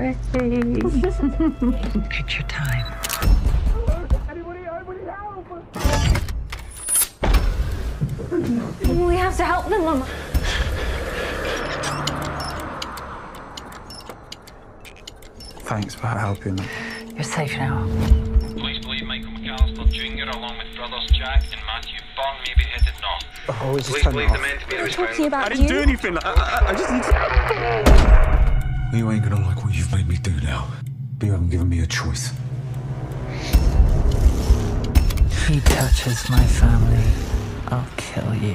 face. Take your time. Anybody help! We have to help them, Mama. Thanks for helping them. You're safe now. Police believe Michael McAllister Jr. along with brothers Jack and Matthew Byrne may be headed north. Oh, it's Police just believe the men to be I'm talking about I didn't do anything. I just need to... You ain't gonna like what you've made me do now. But you haven't given me a choice. He touches my family, I'll kill you.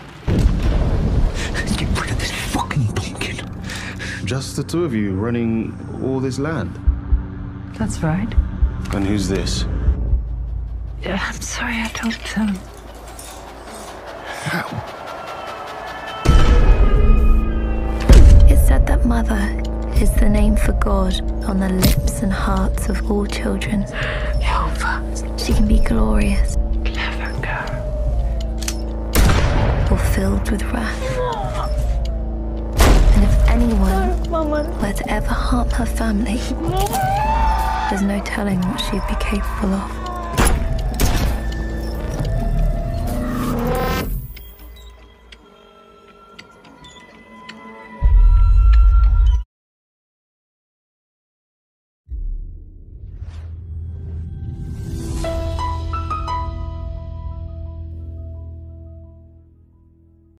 Get rid of this fucking pumpkin. Just the two of you running all this land? That's right. And who's this? I'm sorry, I don't, It's said that mother is the name for God on the lips and hearts of all children. She can be glorious. Clever girl. Or filled with wrath. And if anyone were to ever harm her family, there's no telling what she'd be capable of.